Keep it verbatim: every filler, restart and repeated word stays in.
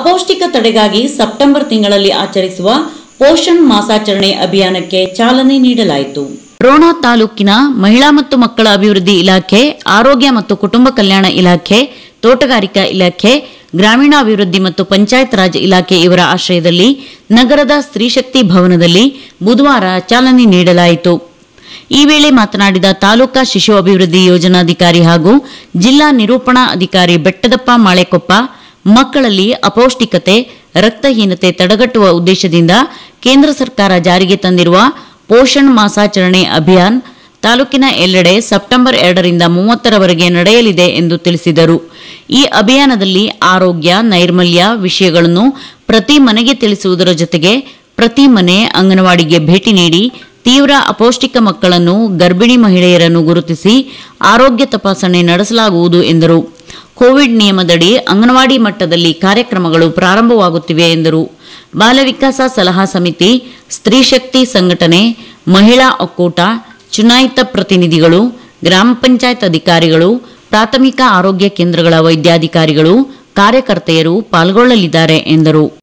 ಅಪೌಷ್ಟಿಕ ತಡೆಗಾಗಿ September ತಿಂಗಳಲ್ಲಿ ಆಚರಿಸುವ ಪೋಷಣ್ ಮಾಸಾಚರಣೆ ಅಭಿಯಾನಕ್ಕೆ ಚಾಲನೆ ನೀಡಲಾಯಿತು. ರೋಣ ತಾಲೂಕಿನ ಮಹಿಳಾ ಮತ್ತು ಮಕ್ಕಳ ಅಭಿವೃದ್ಧಿ ಇಲಾಖೆ, ಆರೋಗ್ಯ ಮತ್ತು ಕುಟುಂಬ ಕಲ್ಯಾಣ ಇಲಾಖೆ, ತೋಟಗಾರಿಕಾ ಇಲಾಖೆ, ಗ್ರಾಮೀಣಾಭಿವೃದ್ಧಿ ಮತ್ತು ಪಂಚಾಯತ್ ರಾಜ್ ಇಲಾಖೆ ಇವರ ಆಶ್ರಯದಲ್ಲಿ ನಗರದ ಸ್ತ್ರೀಶಕ್ತಿ ಭವನದಲ್ಲಿ ಬುಧವಾರ ಚಾಲನೆ ನೀಡಲಾಯಿತು. ಈ ವೇಳೆ ಮಾತನಾಡಿದ ತಾಲೂಕಾ ಶಿಶು ಅಭಿವೃದ್ಧಿ ಯೋಜನಾಧಿಕಾರಿ ಹಾಗೂ ಜಿಲ್ಲಾ ನಿರೂಪಣಾ ಅಧಿಕಾರಿ ಬೆಟ್ಟದಪ್ಪ ಮಾಳೆಕೊಪ್ಪ, ಮಕ್ಕಳಲ್ಲಿ ಅಪೌಷ್ಟಿಕತೆ, ರಕ್ತಹೀನತೆ ತಡೆಗಟ್ಟುವ ಉದ್ದೇಶದಿಂದ ಕೇಂದ್ರ ಸರ್ಕಾರ ಜಾರಿಗೆ ತಂದಿರುವ ಪೋಷಣ್ ಮಾಸಾಚರಣೆ ಅಭಿಯಾನ್ ತಾಲೂಕಿನ ಎಲ್ಲೆಡೆ ಸೆಪ್ಟೆಂಬರ್ ಎರಡರಿಂದ ಮೂವತ್ತರವರೆಗೆ ನಡೆಯಲಿದೆ ಎಂದು ತಿಳಿಸಿದರು. ಈ ಅಭಿಯಾನದಲ್ಲಿ ಆರೋಗ್ಯ, ನೈರ್ಮಲ್ಯ ವಿಷಯಗಳನ್ನು ಪ್ರತಿ ಮನೆಗೆ ತಿಳಿಸುವುದರ ಜೊತೆಗೆ ಪ್ರತಿ ಮನೆ ಅಂಗನವಾಡಿಗೆ ಭೇಟಿ ನೀಡಿ ತೀವ್ರ ಅಪೌಷ್ಟಿಕ ಮಕ್ಕಳನ್ನು, ಗರ್ಭಿಣಿ ಮಹಿಳೆಯರನ್ನು ಗುರುತಿಸಿ ಆರೋಗ್ಯ ತಪಾಸಣೆ ನಡೆಸಲಾಗುವುದು ಎಂದರು. ಕೋವಿಡ್ ನಿಯಮದಡಿ ಅಂಗನವಾಡಿ ಮಟ್ಟದಲ್ಲಿ ಕಾರ್ಯಕ್ರಮಗಳು ಪ್ರಾರಂಭವಾಗುತ್ತಿವೆ ಎಂದರು. ಬಾಲವಿಕಾಸ ಸಲಹಾ ಸಮಿತಿ, ಸ್ತ್ರೀಶಕ್ತಿ ಸಂಘಟನೆ, ಮಹಿಳಾ ಒಕ್ಕೂಟ, ಚುನಾಯಿತ ಪ್ರತಿನಿಧಿಗಳು, ಗ್ರಾಮ ಪಂಚಾಯತ್ ಅಧಿಕಾರಿಗಳು, ಪ್ರಾಥಮಿಕ ಆರೋಗ್ಯ ಕೇಂದ್ರಗಳ ವೈದ್ಯಾಧಿಕಾರಿಗಳು, ಕಾರ್ಯಕರ್ತೆಯರು ಪಾಲ್ಗೊಳ್ಳಲಿದ್ದಾರೆ ಎಂದರು.